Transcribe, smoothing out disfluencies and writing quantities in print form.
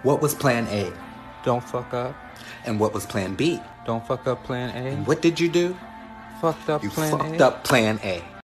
What was plan A? Don't fuck up. And what was plan B? Don't fuck up plan A. And what did you do? Fucked up You plan A. fucked up plan A.